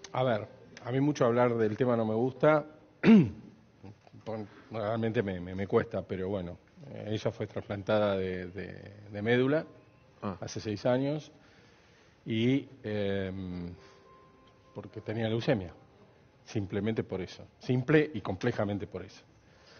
A ver, a mí mucho hablar del tema no me gusta. Realmente me cuesta, pero bueno. Ella fue trasplantada de médula hace 6 años y porque tenía leucemia. Simplemente por eso. Simple y complejamente por eso.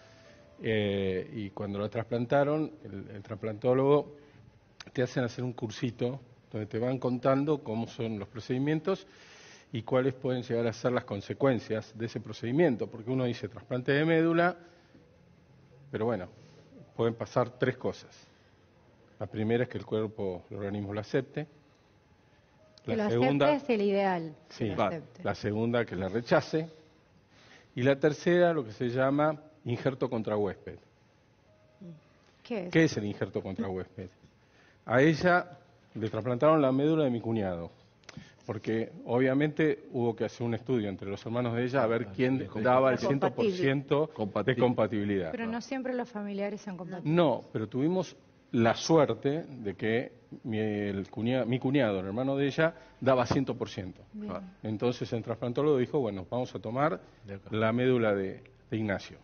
Y cuando la trasplantaron, el trasplantólogo te hacen hacer un cursito donde te van contando cómo son los procedimientos y cuáles pueden llegar a ser las consecuencias de ese procedimiento. Porque uno dice trasplante de médula, pero bueno, pueden pasar 3 cosas. La primera es que el organismo lo acepte. La segunda es el ideal. Sí, la segunda que la rechace. Y la tercera, lo que se llama injerto contra huésped. ¿Qué es? ¿Qué es el injerto contra huésped? A ella le trasplantaron la médula de mi cuñado, porque obviamente hubo que hacer un estudio entre los hermanos de ella a ver quién daba el 100% de compatibilidad. Pero no siempre los familiares son compatibles. No, pero tuvimos la suerte de que mi cuñado, el hermano de ella, daba 100%. Entonces el trasplantólogo dijo, bueno, vamos a tomar la médula de Ignacio.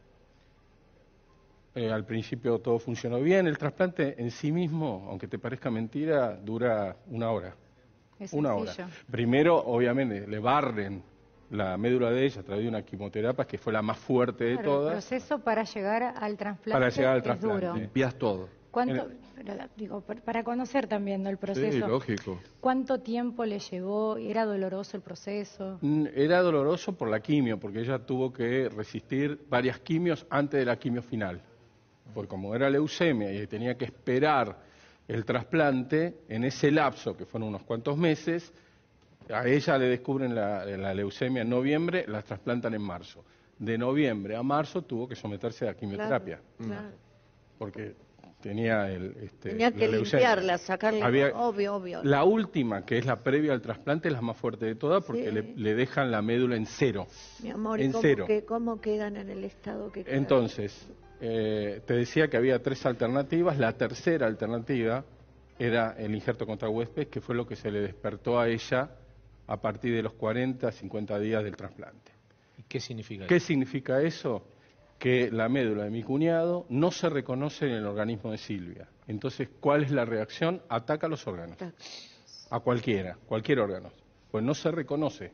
Al principio todo funcionó bien. El trasplante en sí mismo, aunque te parezca mentira, dura 1 hora. Es 1 hora. sencillo. Primero, obviamente, le barren la médula de ella a través de una quimioterapia que fue la más fuerte de todas. El proceso para llegar al trasplante Para llegar al trasplante. es duro. Limpias todo. ¿Cuánto, para conocer también el proceso? Sí, lógico. ¿Cuánto tiempo le llevó? ¿Era doloroso el proceso? Era doloroso por la quimio, porque ella tuvo que resistir varias quimios antes de la quimio final. Porque como era leucemia y tenía que esperar el trasplante, en ese lapso, que fueron unos cuantos meses, a ella le descubren la leucemia en noviembre, la trasplantan en marzo. De noviembre a marzo tuvo que someterse a quimioterapia. Claro. Porque tenía tenía que limpiarla, sacarla, obvio. La última, que es la previa al trasplante, es la más fuerte de todas porque le dejan la médula en cero. Mi amor, en cero. ¿Cómo quedan en el estado que quedan? Entonces, te decía que había 3 alternativas. La tercera alternativa era el injerto contra huésped, que fue lo que se le despertó a ella a partir de los 40, 50 días del trasplante. ¿Y qué significa eso? ¿Qué significa eso? Que la médula de mi cuñado no se reconoce en el organismo de Silvia. Entonces, ¿cuál es la reacción? Ataca los órganos. A cualquier órgano. Pues no se reconoce.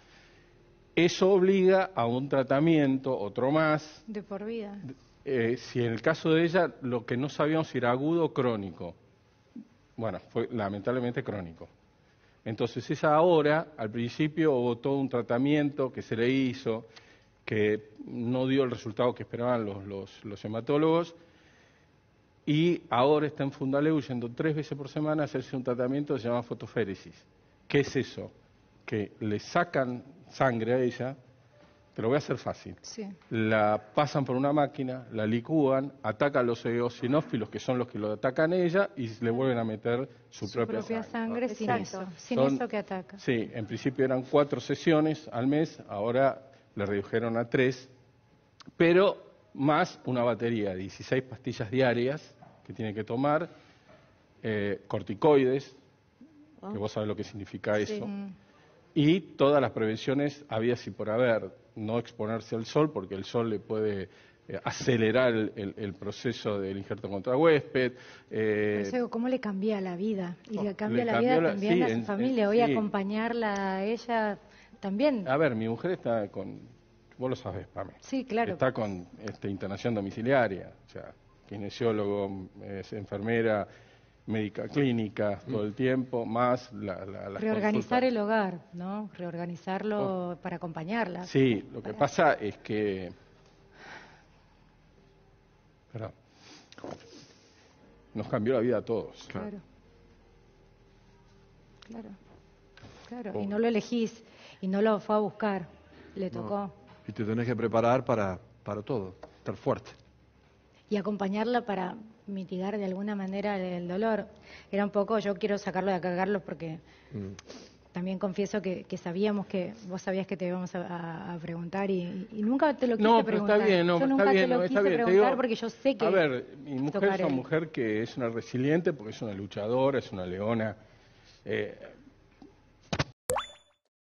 Eso obliga a un tratamiento, otro más. De por vida. Si en el caso de ella, lo que no sabíamos si era agudo o crónico. Bueno, fue lamentablemente crónico. Entonces, esa ahora, al principio hubo todo un tratamiento que se le hizo, que no dio el resultado que esperaban los hematólogos, y ahora está en Fundaleu yendo 3 veces por semana a hacerse un tratamiento que se llama fotoféresis. ¿Qué es eso? Que le sacan sangre a ella, te lo voy a hacer fácil, la pasan por una máquina, la licúan, atacan los eosinófilos, que son los que lo atacan a ella, y le vuelven a meter su propia sangre sin eso que ataca. Sí, en principio eran 4 sesiones al mes, ahora le redujeron a 3, pero más una batería de 16 pastillas diarias que tiene que tomar, corticoides, que vos sabés lo que significa eso, y todas las prevenciones habidas y por haber, no exponerse al sol, porque el sol le puede acelerar el proceso del injerto contra huésped. ¿Cómo le cambia la vida? Y le cambia la vida también a su familia. Hoy acompañarla a ella también. A ver, mi mujer está con, vos lo sabés, Pame. Sí, claro. Está con internación domiciliaria, o sea, kinesiólogo, enfermera, médica clínica todo el tiempo, más la reorganizar consulta. El hogar, ¿no? Reorganizarlo para acompañarla. Sí, lo que pasa es que... Perdón. Nos cambió la vida a todos. Claro. Y no lo elegís, y no lo fue a buscar, le tocó. Y te tenés que preparar para todo, estar fuerte. Y acompañarla para mitigar de alguna manera el dolor. Era un poco, yo quiero sacarlo de acá, Carlos, porque también confieso que sabíamos que vos sabías que te íbamos a preguntar y nunca te lo quise preguntar. Está bien, yo nunca te lo quise preguntar porque yo sé que... A ver, mi mujer es una mujer que es una resiliente porque es una luchadora, es una leona.